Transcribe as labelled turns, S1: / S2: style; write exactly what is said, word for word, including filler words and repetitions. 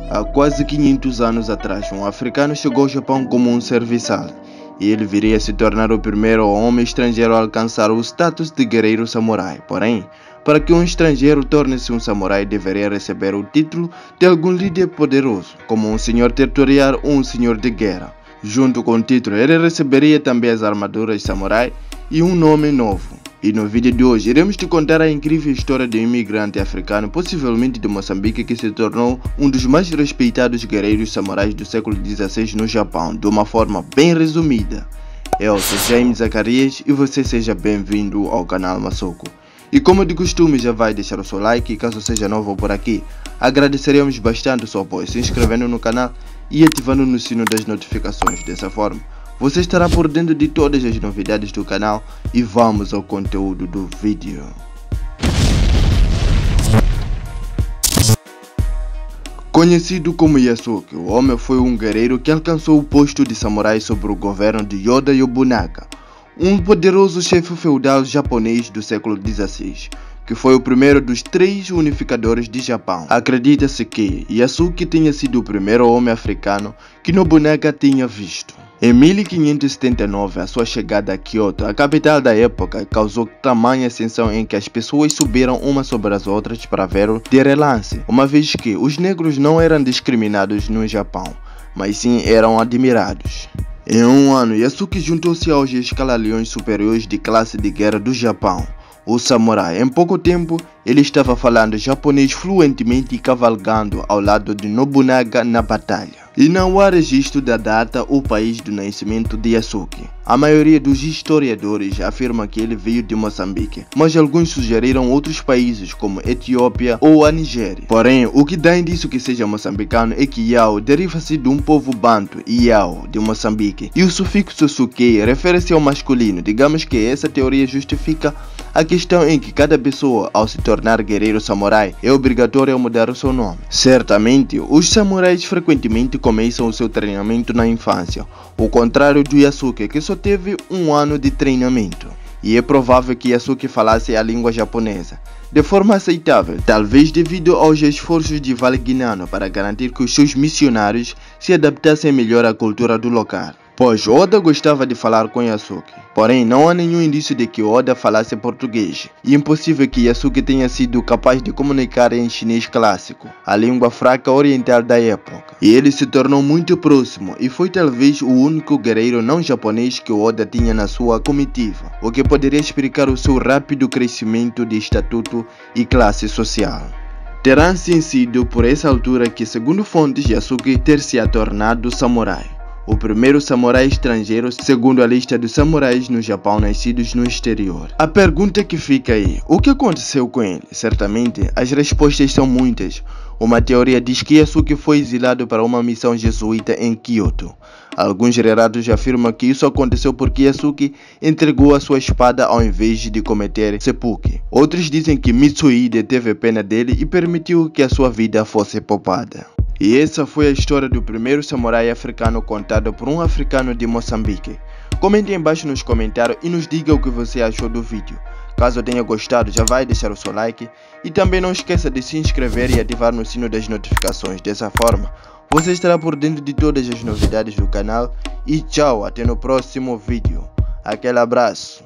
S1: Há quase quinhentos anos atrás, um africano chegou ao Japão como um serviçal, e ele viria a se tornar o primeiro homem estrangeiro a alcançar o status de guerreiro samurai. Porém, para que um estrangeiro torne-se um samurai, deveria receber o título de algum líder poderoso, como um senhor territorial ou um senhor de guerra. Junto com o título, ele receberia também as armaduras samurai e um nome novo. E no vídeo de hoje, iremos te contar a incrível história de um imigrante africano, possivelmente de Moçambique, que se tornou um dos mais respeitados guerreiros samurais do século dezesseis no Japão, de uma forma bem resumida. Eu sou James Zacarias e você seja bem-vindo ao canal Masoko. E como de costume, já vai deixar o seu like e caso seja novo por aqui, agradeceremos bastante o seu apoio se inscrevendo no canal e ativando o sino das notificações. Dessa forma, você estará por dentro de todas as novidades do canal e vamos ao conteúdo do vídeo. Conhecido como Yasuke, o homem foi um guerreiro que alcançou o posto de samurai sob o governo de Oda Nobunaga, um poderoso chefe feudal japonês do século dezesseis, que foi o primeiro dos três unificadores de Japão. Acredita-se que Yasuke tenha sido o primeiro homem africano que Nobunaga tinha visto. Em mil quinhentos e setenta e nove, a sua chegada a Kyoto, a capital da época, causou tamanha ascensão em que as pessoas subiram umas sobre as outras para ver de relance, uma vez que os negros não eram discriminados no Japão, mas sim eram admirados. Em um ano, Yasuke juntou-se aos escalariões superiores de classe de guerra do Japão, o samurai. Em pouco tempo, ele estava falando japonês fluentemente e cavalgando ao lado de Nobunaga na batalha. E não há registro da data ou país do nascimento de Yasuke. A maioria dos historiadores afirma que ele veio de Moçambique, mas alguns sugeriram outros países como Etiópia ou a Nigéria. Porém, o que dá indício que seja moçambicano é que Yao deriva-se de um povo banto, Yao, de Moçambique, e o sufixo Suke refere-se ao masculino. Digamos que essa teoria justifica a questão em que cada pessoa, ao se tornar guerreiro samurai, é obrigatório mudar o seu nome. Certamente, os samurais frequentemente começam o seu treinamento na infância, ao contrário do Yasuke, que só teve um ano de treinamento. E é provável que Yasuke falasse a língua japonesa de forma aceitável, talvez devido aos esforços de Valguinano para garantir que os seus missionários se adaptassem melhor à cultura do local, pois Oda gostava de falar com Yasuke. Porém, não há nenhum indício de que Oda falasse português, e é impossível que Yasuke tenha sido capaz de comunicar em chinês clássico, a língua fraca oriental da época. E ele se tornou muito próximo, e foi talvez o único guerreiro não japonês que Oda tinha na sua comitiva, o que poderia explicar o seu rápido crescimento de estatuto e classe social. Terá sim sido por essa altura que, segundo fontes, Yasuke ter se tornado samurai, o primeiro samurai estrangeiro segundo a lista dos samurais no Japão nascidos no exterior. A pergunta que fica aí, o que aconteceu com ele? Certamente, as respostas são muitas. Uma teoria diz que Yasuke foi exilado para uma missão jesuíta em Kyoto. Alguns relatos afirmam que isso aconteceu porque Yasuke entregou a sua espada ao invés de cometer seppuku. Outros dizem que Mitsuhide teve pena dele e permitiu que a sua vida fosse poupada. E essa foi a história do primeiro samurai africano contado por um africano de Moçambique. Comente aí embaixo nos comentários e nos diga o que você achou do vídeo. Caso tenha gostado, já vai deixar o seu like e também não esqueça de se inscrever e ativar no sino das notificações. Dessa forma, você estará por dentro de todas as novidades do canal. E tchau, até no próximo vídeo. Aquele abraço.